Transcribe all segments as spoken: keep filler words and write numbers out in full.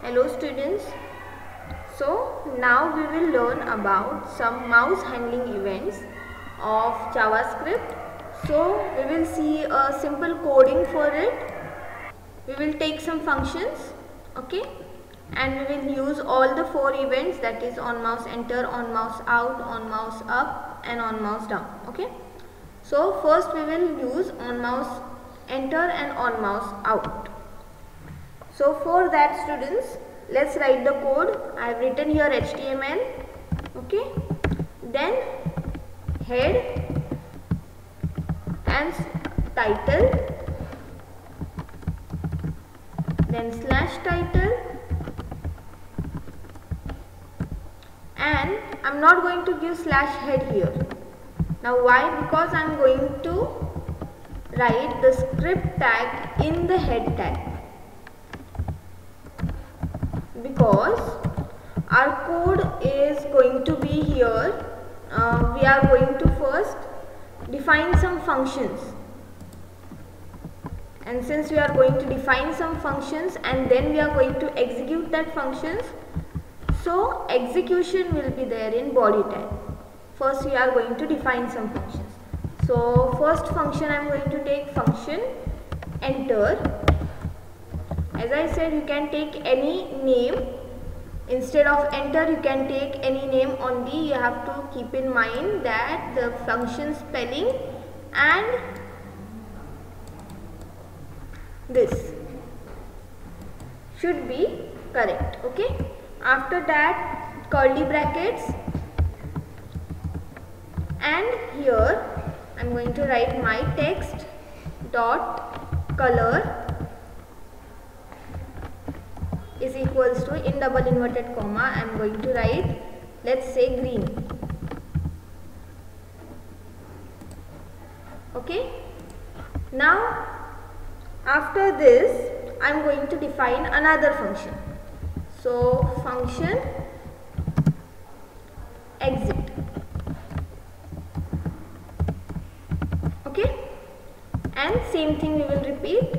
Hello students. So now we will learn about some mouse handling events of JavaScript. So we will see a simple coding for it. We will take some functions, okay, and we will use all the four events, that is on mouse enter, on mouse out, on mouse up and on mouse down. Okay, so first we will use on mouse enter and on mouse out. So for that students, let's write the code. I have written here H T M L, okay, then head and title, then slash title, and I am not going to give slash head here. Now why? Because I am going to write the script tag in the head tag, because our code is going to be here. Uh, we are going to first define some functions, and since we are going to define some functions and then we are going to execute that functions, so execution will be there in body tag. First we are going to define some functions. So first function I am going to take function enter. As I said, you can take any name. Instead of enter, you can take any name only. You have to keep in mind that the function spelling and this should be correct. Okay. After that, curly brackets, and here I am going to write my text dot color is equals to, in double inverted comma, I am going to write, let's say, green. Okay. Now after this I am going to define another function. So function exit. Okay, and same thing we will repeat.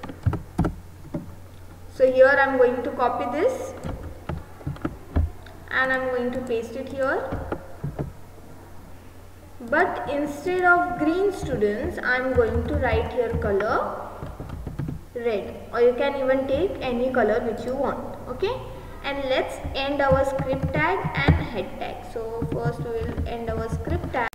So here I am going to copy this and I am going to paste it here. But instead of green students, I am going to write here color red, or you can even take any color which you want. Okay, and let's end our script tag and head tag. So first we will end our script tag,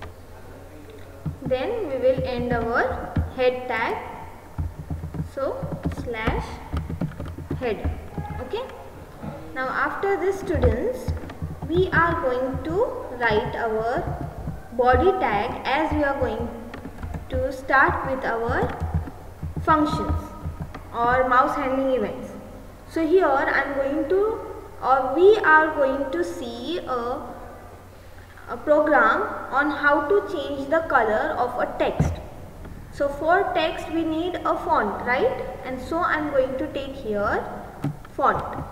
then we will end our head tag. So slash head. Okay. Now after this students, we are going to write our body tag, as we are going to start with our functions or mouse handling events. So here I am going to, or we are going to see a, a program on how to change the color of a text. So for text we need a font, right? And so I am going to take here font,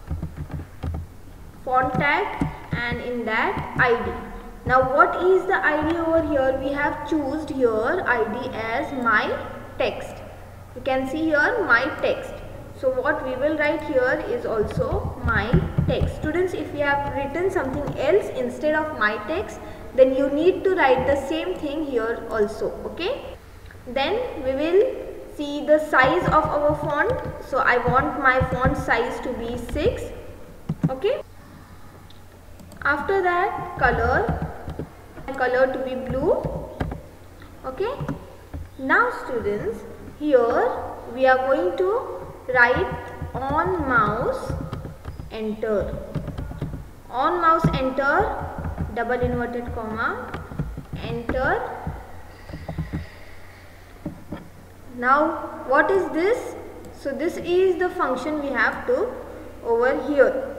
font tag, and in that I D. Now what is the I D over here? We have chosen here I D as my text. You can see here my text. So what we will write here is also my text. Students, if you have written something else instead of my text, then you need to write the same thing here also. Okay. Then we will see the size of our font. So I want my font size to be six. Okay. After that, color, color to be blue. Okay. Now students, here we are going to write on mouse enter. On mouse enter, double inverted comma, enter. Now what is this? So this is the function we have to over here.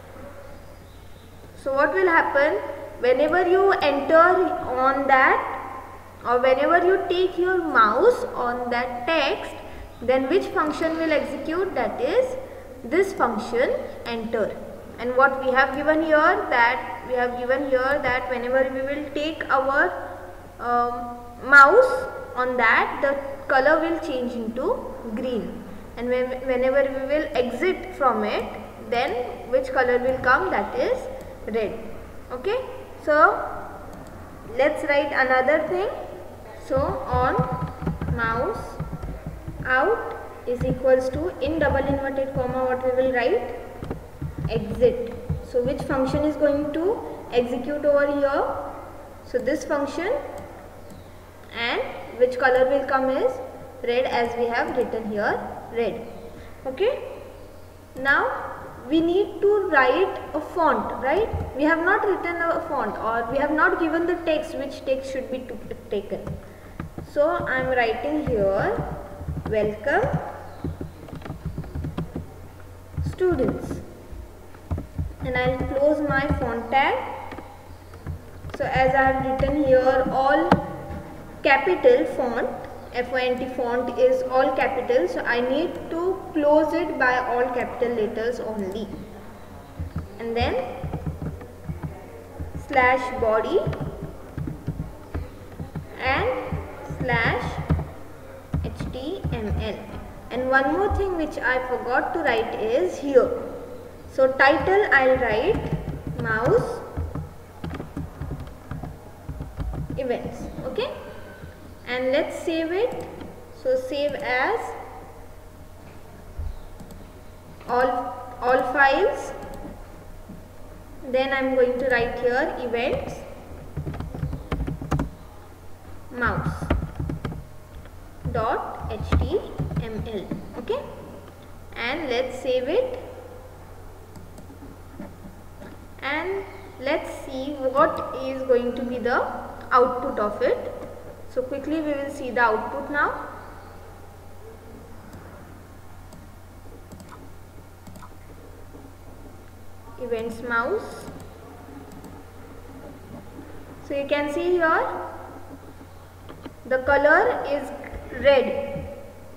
So what will happen, whenever you enter on that, or whenever you take your mouse on that text, then which function will execute? That is this function enter. And what we have given here, that we have given here that whenever we will take our um, mouse on that, the color will change into green. and when, whenever we will exit from it, then which color will come? That is red. Okay, so let's write another thing. So on mouse out is equals to, in double inverted comma, what we will write? Exit. So which function is going to execute over here? So this function, and which color will come is red, as we have written here, red. Okay, now we need to write a font, right? We have not written a font, or we have not given the text, which text should be taken. So I am writing here, welcome students, and I will close my font tag. So as I have written here all capital font, F O N T font is all capital, so I need to close it by all capital letters only. And then slash body and slash H T M L. And one more thing which I forgot to write is here. So title I'll write mouse events. Okay, and let's save it. So save as all all files. Then I'm going to write here events mouse dot H T M L. Okay, and let's save it, and let's see what is going to be the output of it. So quickly we will see the output now. Events mouse. So you can see here the color is red.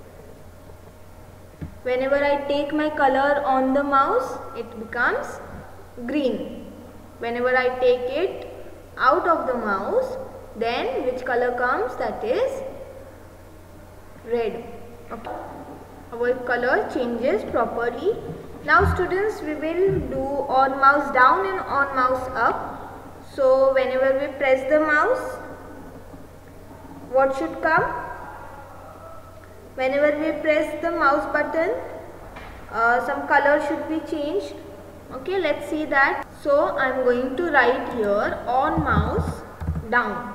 Whenever I take my color on the mouse, it becomes green. Whenever I take it out of the mouse, then which color comes? That is red. Okay, our color changes properly. Now students, we will do on mouse down and on mouse up. So whenever we press the mouse, what should come? Whenever we press the mouse button, uh, some color should be changed. Okay, let's see that. So I am going to write here on mouse down,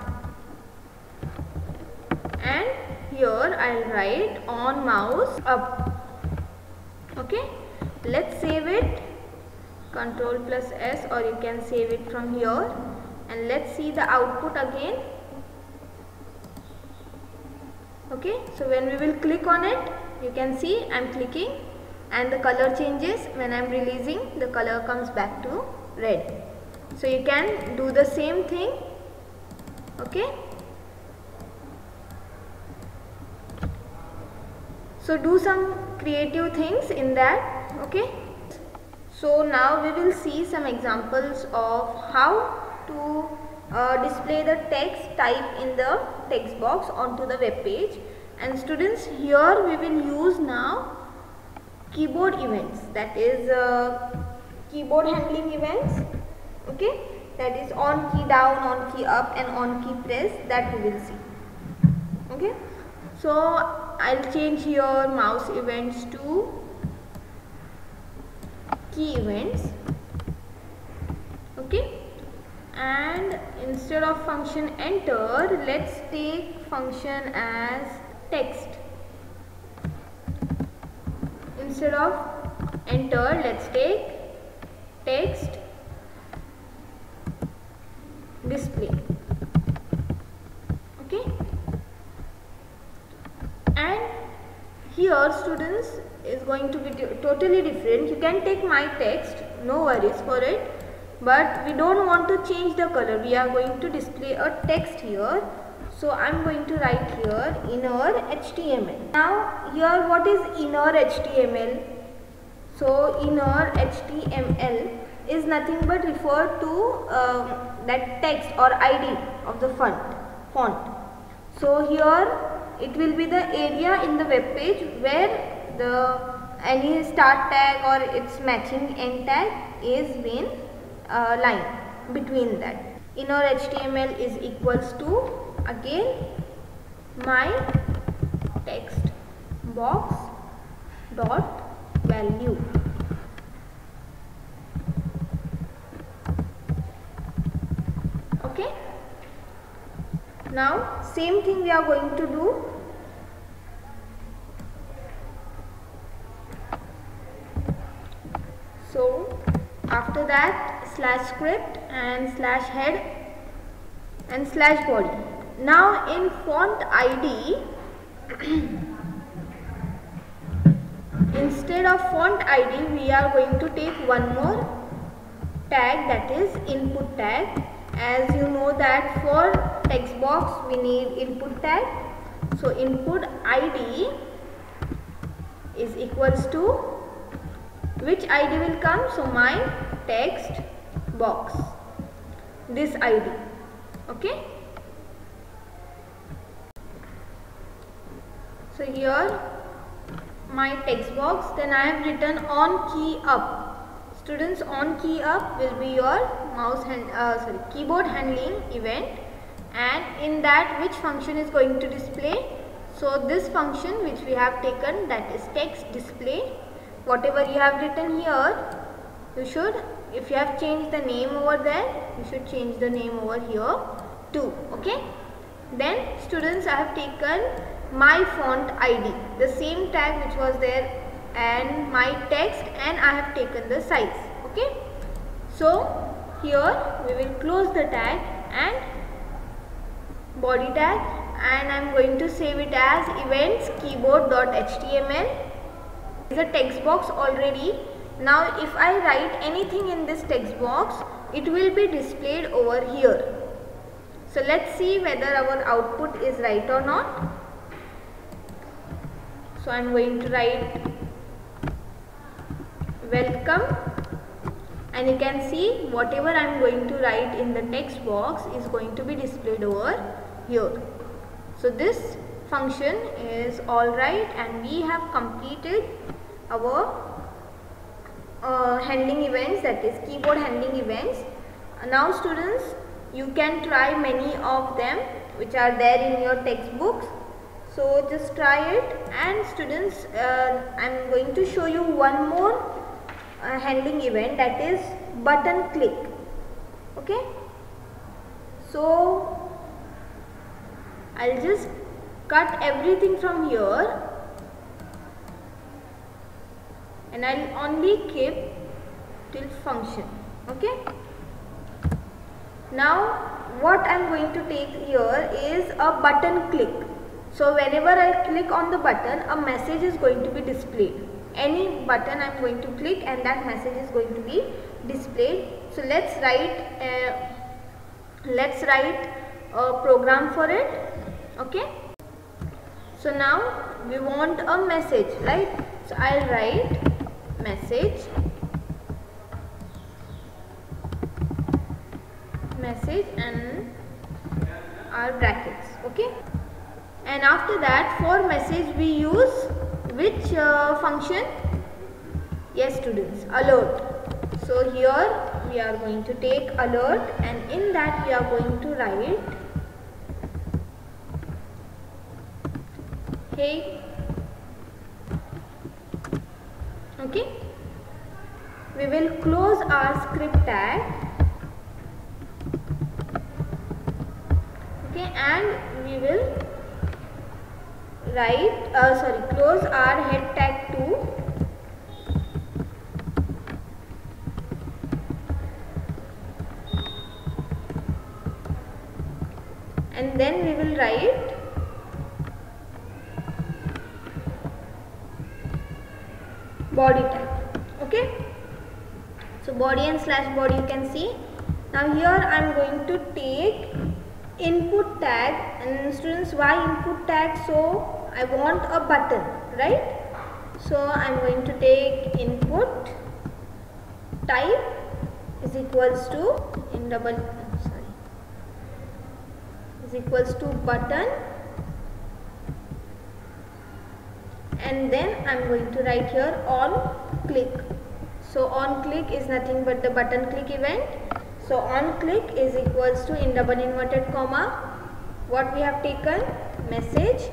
and here I will write on mouse up. Okay, let's save it, Control plus S, or you can save it from here, and let's see the output again. Okay, so when we will click on it, you can see I am clicking and the color changes. When I am releasing, the color comes back to red. So you can do the same thing. Okay, so do some creative things in that. Okay, so now we will see some examples of how to uh, display the text type in the text box onto the web page. And students, here we will use now keyboard events, that is uh, keyboard handling events. Okay, that is on key down, on key up and on key press, that we will see. Okay, so I'll change here mouse events to key events. Okay, and instead of function enter, let's take function as text. Instead of enter, let's take text display. Okay, and here students is going to be totally different. You can take my text, no worries for it, but we don't want to change the color. We are going to display a text here. So I am going to write here inner H T M L. Now here, what is inner H T M L? So inner H T M L is nothing but refer to um, that text or I D of the font. font. So here it will be the area in the web page where the any start tag or its matching end tag is been uh, line between that. Inner H T M L is equals to again my text box dot value. Okay. Now same thing we are going to do. So after that slash script and slash head and slash body. Now in font I D instead of font I D we are going to take one more tag, that is input tag. As you know that for text box we need input tag. So input I D is equals to which I D will come? So my text box, this I D. Okay. So here my text box, then I have written on key up. Students, on key up will be your mouse hand, uh, sorry, keyboard handling event, and in that which function is going to display? So this function which we have taken, that is text display. Whatever you have written here, you should, if you have changed the name over there, you should change the name over here too. Okay. Then students, I have taken my font I D, the same tag which was there, and my text, and I have taken the size. Okay. So here we will close the tag and body tag, and I am going to save it as events keyboard.html. Is a text box already. Now if I write anything in this text box, it will be displayed over here. So let's see whether our output is right or not. So I am going to write welcome, and you can see whatever I am going to write in the text box is going to be displayed over here. So this function is alright, and we have completed our uh, handling events, that is keyboard handling events. Now students, you can try many of them which are there in your textbooks. So just try it. And students, uh, I am going to show you one more uh, handling event, that is button click. Okay. So I'll just cut everything from here, and I'll only keep till function. Okay. Now what I'm going to take here is a button click. So whenever I click on the button, a message is going to be displayed. Any button I'm going to click, and that message is going to be displayed. So let's write uh, let's write a program for it. Okay. So now we want a message, right? So I'll write message message and our brackets. Okay. And after that, for message we use which uh, function? Yes students, alert. So here we are going to take alert, and in that we are going to write hey. Okay. We will close our script tag. Okay, and we will write uh, sorry close our head tag too. And then we will write body tag. Okay. So body and slash body you can see. Now here I am going to take input tag, and students, why input tag? So I want a button, right? So I am going to take input type is equals to in double sorry is equals to button, and then I'm going to write here on click. So on click is nothing but the button click event. So on click is equals to, in double inverted comma, what we have taken, message.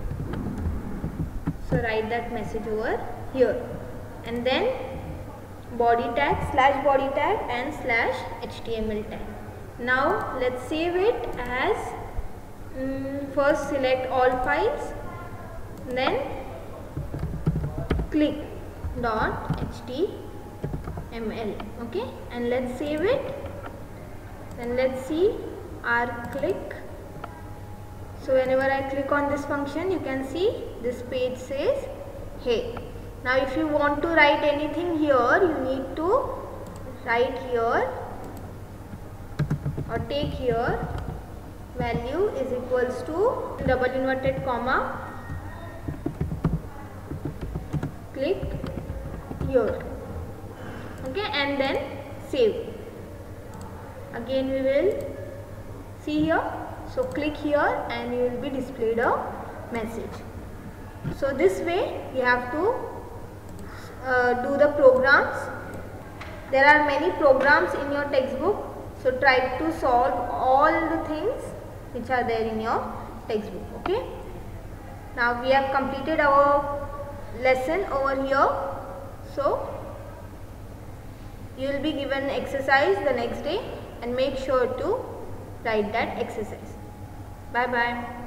So write that message over here, and then body tag slash body tag and slash H T M L tag. Now let's save it as, um, first select all files, then click dot H T M L. Okay, and let's save it. Then let's see our click. So whenever I click on this function, you can see this page says hey. Now if you want to write anything here, you need to write here or take here value is equals to double inverted comma click here. Okay, and then save. Again we will see here. So click here and you will be displayed a message. So this way you have to uh, do the programs. There are many programs in your textbook. So try to solve all the things which are there in your textbook. Okay. Now we have completed our lesson over here. So you will be given exercise the next day and make sure to write that exercise. Bye bye.